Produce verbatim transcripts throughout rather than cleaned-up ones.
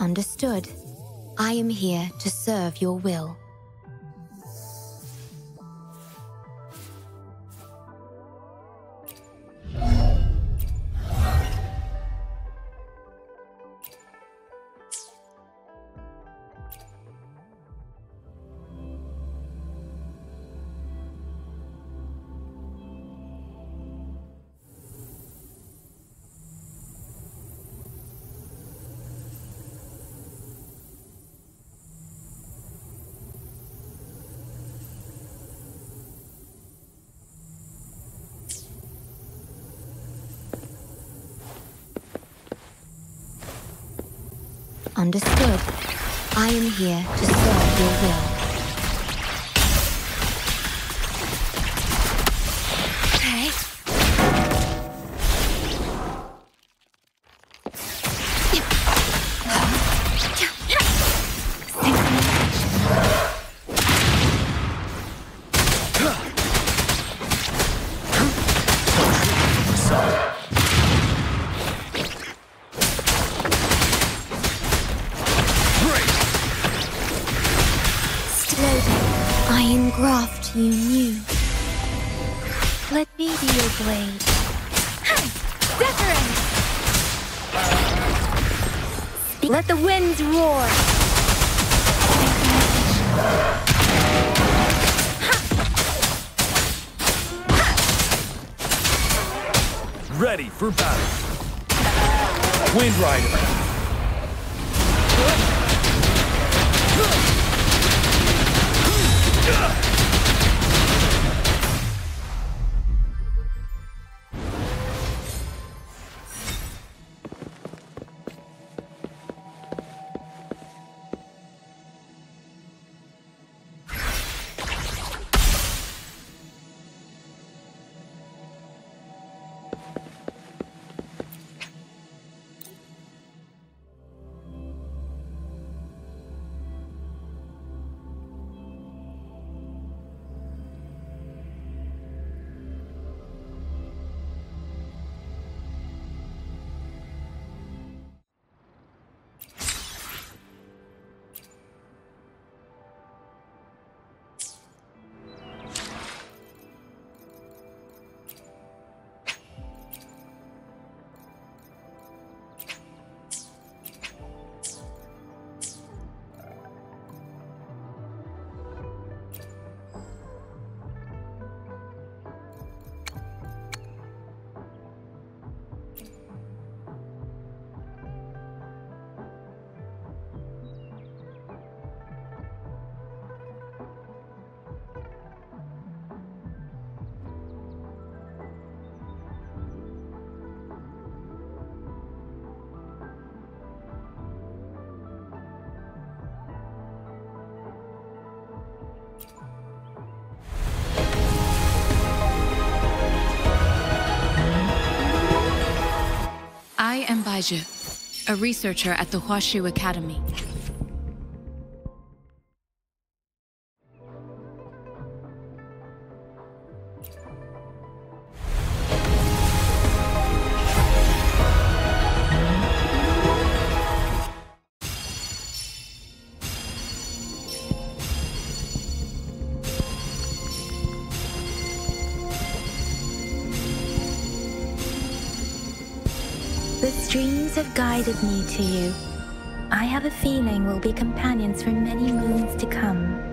Understood. I am here to serve your will. Understood. I am here to serve your will. Okay. Graft you knew. Let me be your blade. Deference! Let the winds roar. Ready for battle. Wind Rider. I am Baiju, a researcher at the Huashu Academy. The streams have guided me to you. I have a feeling we'll be companions for many moons to come.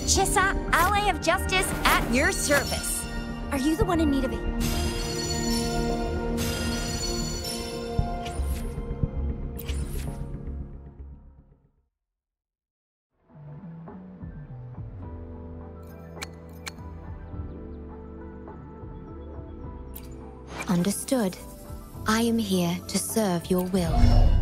Chissa, ally of justice, at your service. Are you the one in need of it? Understood. I am here to serve your will.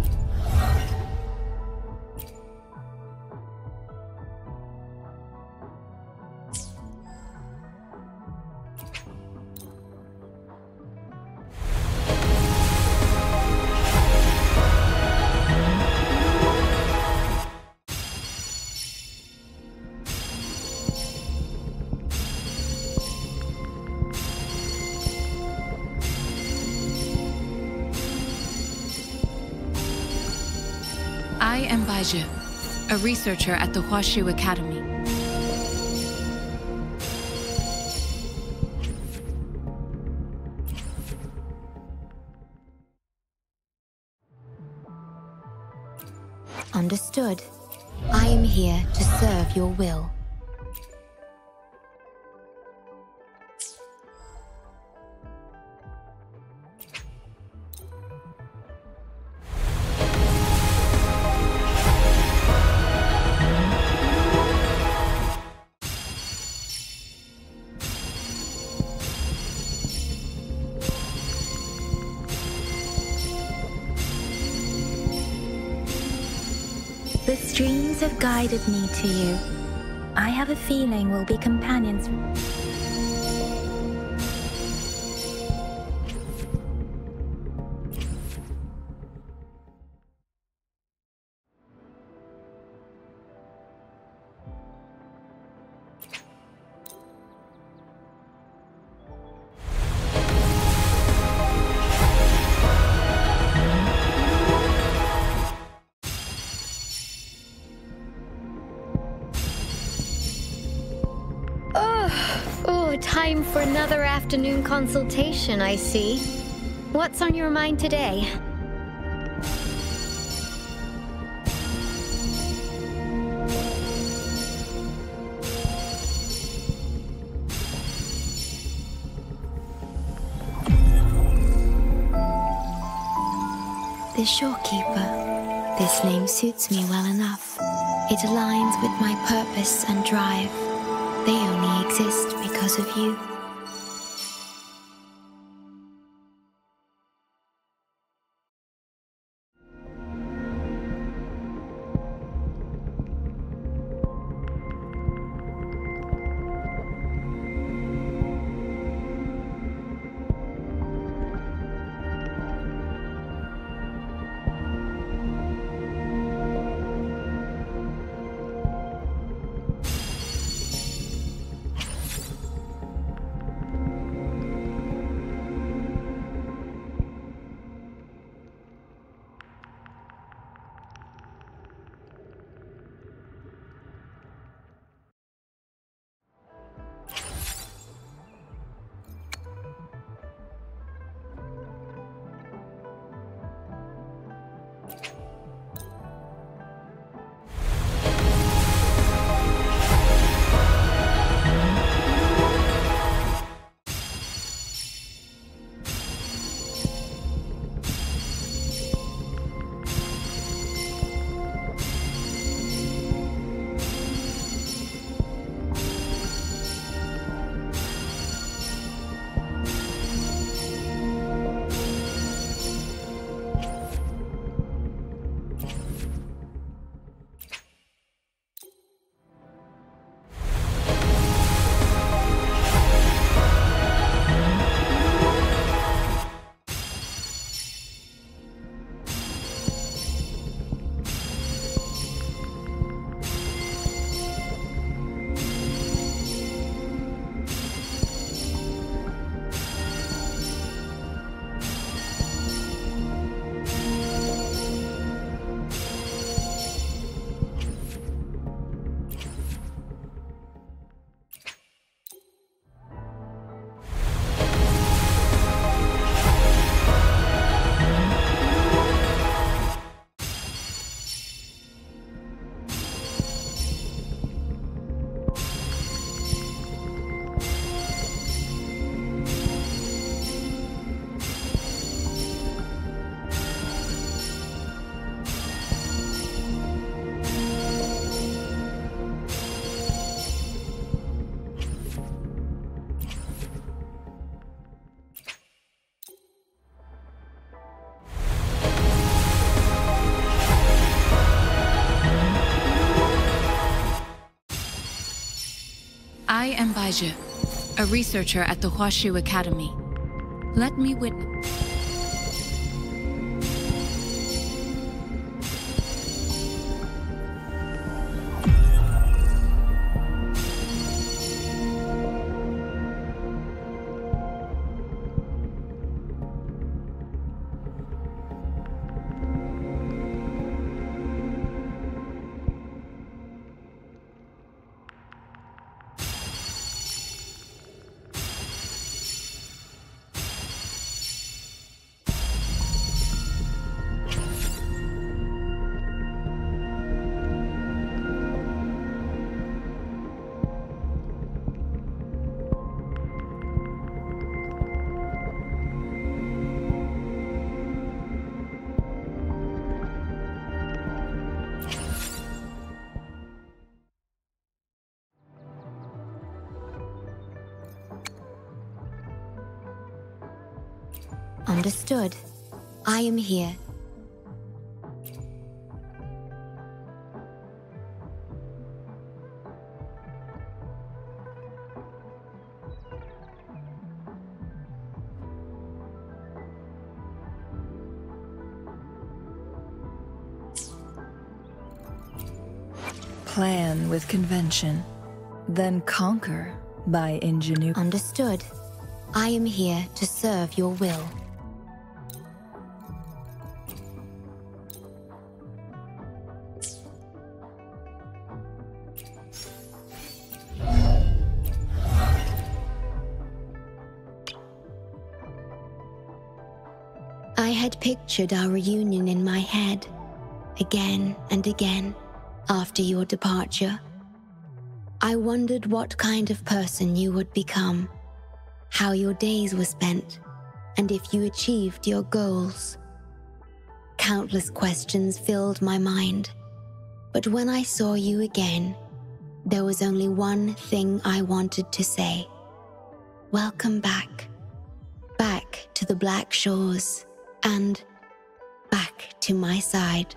I am Baizhi, a researcher at the Huashu Academy. Understood. I am here to serve your will. The streams have guided me to you. I have a feeling we'll be companions. Oh, time for another afternoon consultation, I see. What's on your mind today? The Shorekeeper. This name suits me well enough. It aligns with my purpose and drive. They only exist because of you. I am Baizhi, a researcher at the Huashu Academy. Let me witness. Understood. I am here. Plan with convention, then conquer by ingenuity. Understood. I am here to serve your will. I had pictured our reunion in my head, again and again, after your departure. I wondered what kind of person you would become, how your days were spent, and if you achieved your goals. Countless questions filled my mind, but when I saw you again, there was only one thing I wanted to say. Welcome back. Back to the Black Shores, and back to my side.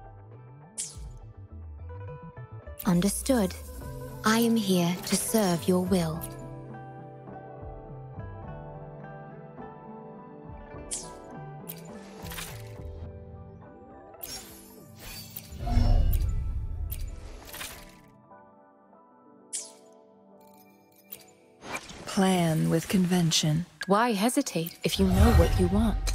Understood. I am here to serve your will. Plan with convention. Why hesitate if you know what you want?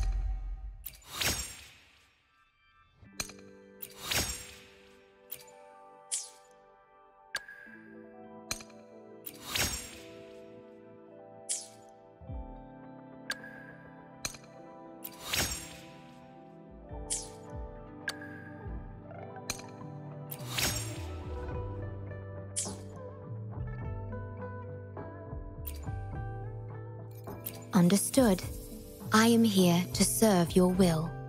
Understood. I am here to serve your will.